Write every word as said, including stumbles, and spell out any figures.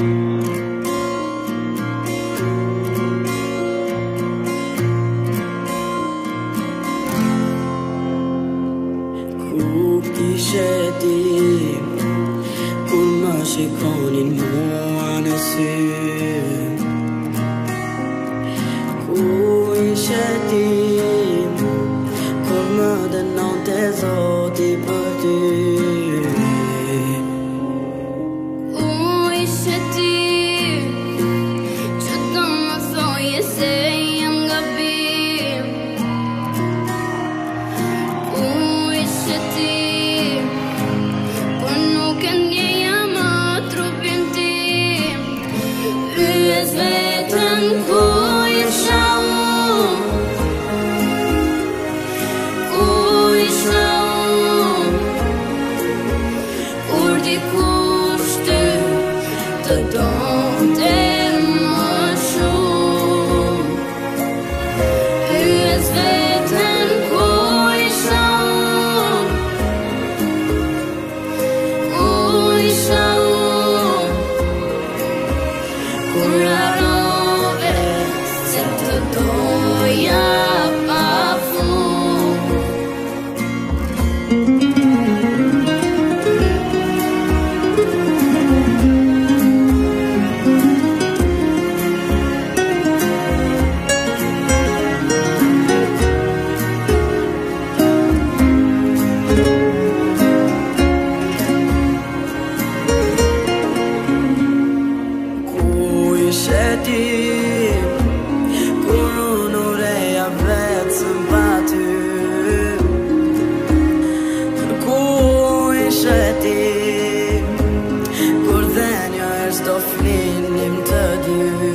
Ishe ti kur më shikonin mua në sy. Ku ishe ti kur më dënonte Zoti për ty? Ku ishe ti që do më thoje se jam gabim? Ku ishe ti vetën ku isha unë, ku isha unë, kur dikush ty të donte më shumë. Pyes vetën ku isha unë, ku isha unë, kur harrove se të doja pa fund. Ishe ti kur unë ureja vetëm pa ty? Ku ishe ti kur dhenja është do flinim të dy?